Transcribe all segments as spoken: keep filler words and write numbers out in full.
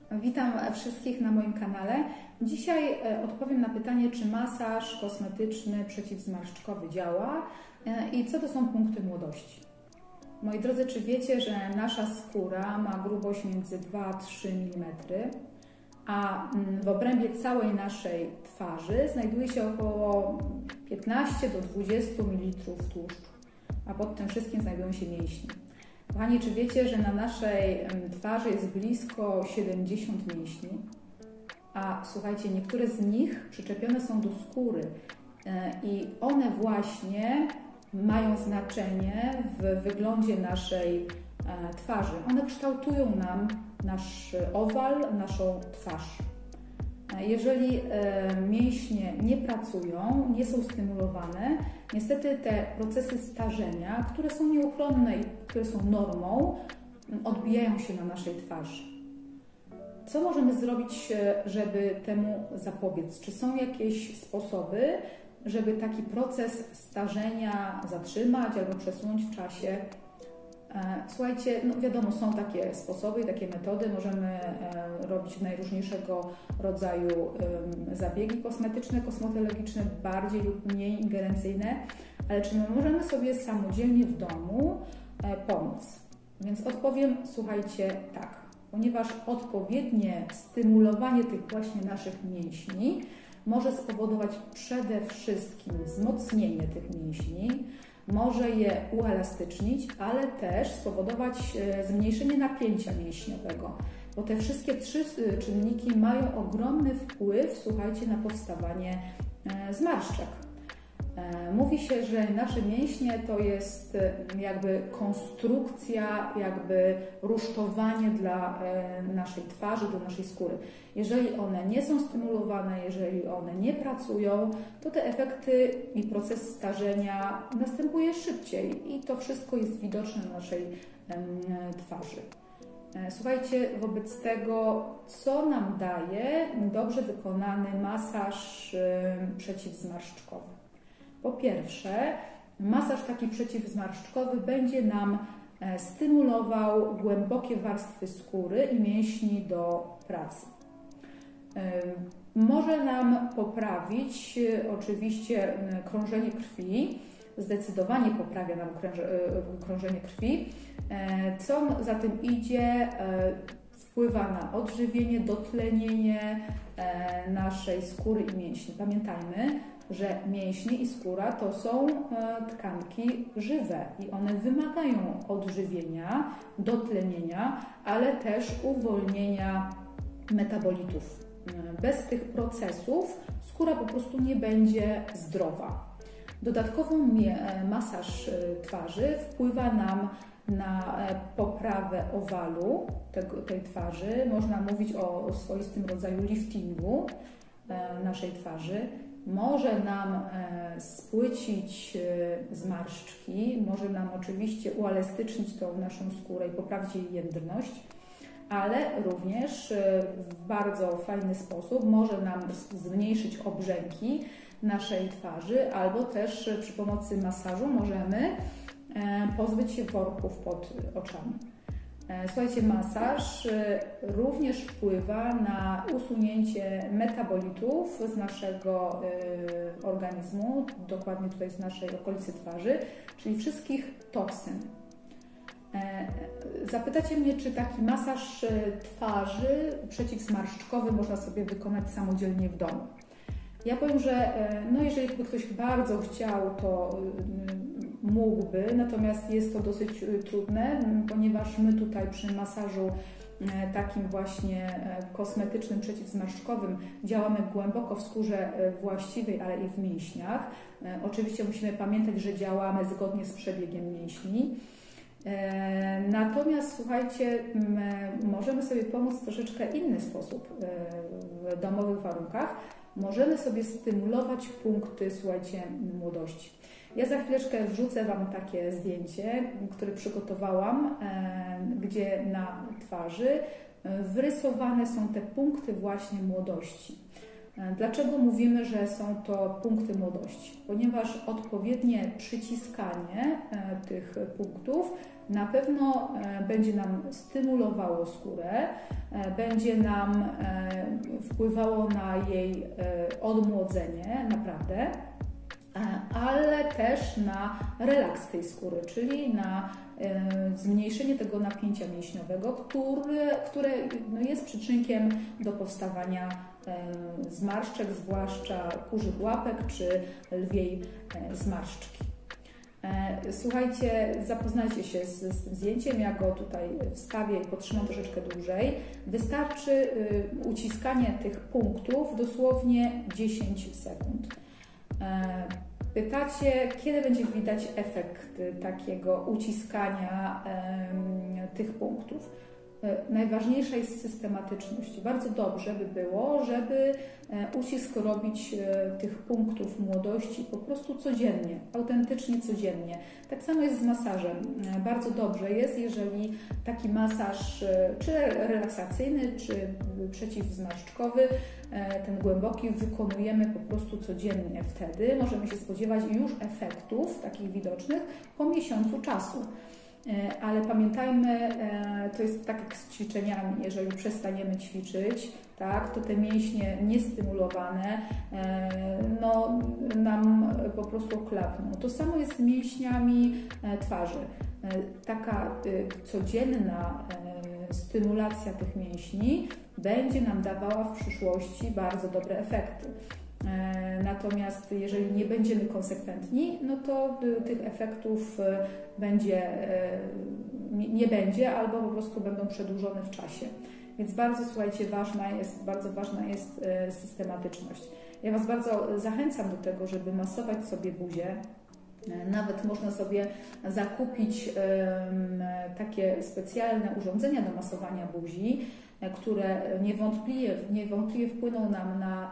Witam wszystkich na moim kanale. Dzisiaj odpowiem na pytanie, czy masaż kosmetyczny przeciwzmarszczkowy działa i co to są punkty młodości. Moi drodzy, czy wiecie, że nasza skóra ma grubość między dwa a trzy milimetry, a w obrębie całej naszej twarzy znajduje się około piętnaście do dwudziestu mililitrów tłuszczu, a pod tym wszystkim znajdują się mięśnie. Kochani, czy wiecie, że na naszej twarzy jest blisko siedemdziesiąt mięśni? A słuchajcie, niektóre z nich przyczepione są do skóry i one właśnie mają znaczenie w wyglądzie naszej twarzy. One kształtują nam nasz owal, naszą twarz. Jeżeli mięśnie nie pracują, nie są stymulowane, niestety te procesy starzenia, które są nieuchronne i które są normą, odbijają się na naszej twarzy. Co możemy zrobić, żeby temu zapobiec? Czy są jakieś sposoby, żeby taki proces starzenia zatrzymać albo przesunąć w czasie? Słuchajcie, no wiadomo, są takie sposoby i takie metody. Możemy robić najróżniejszego rodzaju zabiegi kosmetyczne, kosmetologiczne, bardziej lub mniej ingerencyjne, ale czy my możemy sobie samodzielnie w domu pomóc? Więc odpowiem, słuchajcie, tak, ponieważ odpowiednie stymulowanie tych właśnie naszych mięśni może spowodować przede wszystkim wzmocnienie tych mięśni, może je uelastycznić, ale też spowodować zmniejszenie napięcia mięśniowego, bo te wszystkie trzy czynniki mają ogromny wpływ, słuchajcie, na powstawanie zmarszczek. Mówi się, że nasze mięśnie to jest jakby konstrukcja, jakby rusztowanie dla naszej twarzy, dla naszej skóry. Jeżeli one nie są stymulowane, jeżeli one nie pracują, to te efekty i proces starzenia następuje szybciej i to wszystko jest widoczne na naszej twarzy. Słuchajcie, wobec tego, co nam daje dobrze wykonany masaż przeciwzmarszczkowy? Po pierwsze, masaż taki przeciwzmarszczkowy będzie nam stymulował głębokie warstwy skóry i mięśni do pracy. Może nam poprawić oczywiście krążenie krwi, zdecydowanie poprawia nam krążenie krwi, co za tym idzie, wpływa na odżywienie, dotlenienie naszej skóry i mięśni. Pamiętajmy, że mięśnie i skóra to są tkanki żywe i one wymagają odżywienia, dotlenienia, ale też uwolnienia metabolitów. Bez tych procesów skóra po prostu nie będzie zdrowa. Dodatkowo masaż twarzy wpływa nam na poprawę owalu tego, tej twarzy. Można mówić o swoistym rodzaju liftingu naszej twarzy. Może nam spłycić zmarszczki, może nam oczywiście uelastycznić tą naszą skórę i poprawić jej jędrność, ale również w bardzo fajny sposób może nam zmniejszyć obrzęki naszej twarzy, albo też przy pomocy masażu możemy pozbyć się worków pod oczami. Słuchajcie, masaż również wpływa na usunięcie metabolitów z naszego organizmu, dokładnie tutaj z naszej okolicy twarzy, czyli wszystkich toksyn. Zapytacie mnie, czy taki masaż twarzy przeciwzmarszczkowy można sobie wykonać samodzielnie w domu. Ja powiem, że no jeżeli by ktoś bardzo chciał, to mógłby, natomiast jest to dosyć trudne, ponieważ my tutaj przy masażu takim właśnie kosmetycznym, przeciwzmarszczkowym działamy głęboko w skórze właściwej, ale i w mięśniach. Oczywiście musimy pamiętać, że działamy zgodnie z przebiegiem mięśni. Natomiast słuchajcie, możemy sobie pomóc w troszeczkę inny sposób w domowych warunkach. Możemy sobie stymulować punkty, słuchajcie, młodości. Ja za chwileczkę wrzucę Wam takie zdjęcie, które przygotowałam, gdzie na twarzy wyrysowane są te punkty właśnie młodości. Dlaczego mówimy, że są to punkty młodości? Ponieważ odpowiednie przyciskanie tych punktów na pewno będzie nam stymulowało skórę, będzie nam wpływało na jej odmłodzenie, naprawdę, ale też na relaks tej skóry, czyli na zmniejszenie tego napięcia mięśniowego, które, które no jest przyczynkiem do powstawania zmarszczek, zwłaszcza kurzych łapek czy lwiej zmarszczki. Słuchajcie, zapoznajcie się z, z tym zdjęciem, ja go tutaj wstawię i potrzymam troszeczkę dłużej. Wystarczy uciskanie tych punktów dosłownie dziesięć sekund. Pytacie, kiedy będzie widać efekt takiego uciskania tych punktów? Najważniejsza jest systematyczność. Bardzo dobrze by było, żeby ucisk robić tych punktów młodości po prostu codziennie, autentycznie codziennie. Tak samo jest z masażem. Bardzo dobrze jest, jeżeli taki masaż, czy relaksacyjny, czy przeciwzmarszczkowy, ten głęboki, wykonujemy po prostu codziennie. Wtedy możemy się spodziewać już efektów takich widocznych po miesiącu czasu. Ale pamiętajmy, to jest tak jak z ćwiczeniami, jeżeli przestaniemy ćwiczyć, tak, to te mięśnie niestymulowane no, nam po prostu klapną. To samo jest z mięśniami twarzy. Taka codzienna stymulacja tych mięśni będzie nam dawała w przyszłości bardzo dobre efekty. Natomiast jeżeli nie będziemy konsekwentni, no to tych efektów będzie, nie będzie albo po prostu będą przedłużone w czasie. Więc bardzo, słuchajcie, ważna jest, bardzo ważna jest systematyczność. Ja Was bardzo zachęcam do tego, żeby masować sobie buzię. Nawet można sobie zakupić takie specjalne urządzenia do masowania buzi, które niewątpliwie, niewątpliwie wpłyną nam na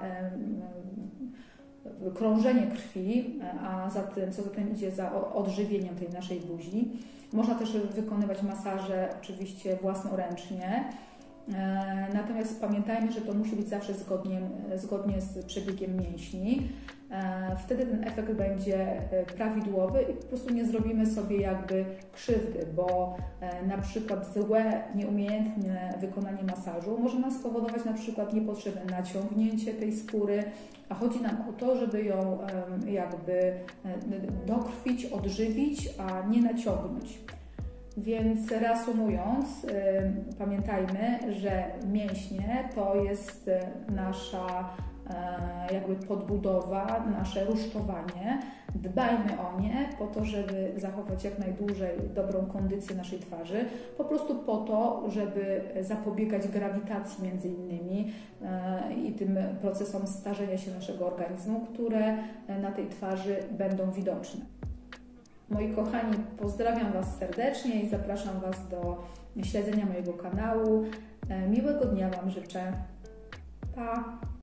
krążenie krwi, a za tym, co za tym idzie, za odżywieniem tej naszej buzi. Można też wykonywać masaże oczywiście własnoręcznie. Natomiast pamiętajmy, że to musi być zawsze zgodnie, zgodnie z przebiegiem mięśni. Wtedy ten efekt będzie prawidłowy i po prostu nie zrobimy sobie jakby krzywdy, bo na przykład złe, nieumiejętne wykonanie masażu może nam spowodować na przykład niepotrzebne naciągnięcie tej skóry, a chodzi nam o to, żeby ją jakby dokrwić, odżywić, a nie naciągnąć. Więc reasumując, pamiętajmy, że mięśnie to jest nasza jakby podbudowa, nasze rusztowanie. Dbajmy o nie po to, żeby zachować jak najdłużej dobrą kondycję naszej twarzy, po prostu po to, żeby zapobiegać grawitacji między innymi i tym procesom starzenia się naszego organizmu, które na tej twarzy będą widoczne. Moi kochani, pozdrawiam Was serdecznie i zapraszam Was do śledzenia mojego kanału. Miłego dnia Wam życzę. Pa!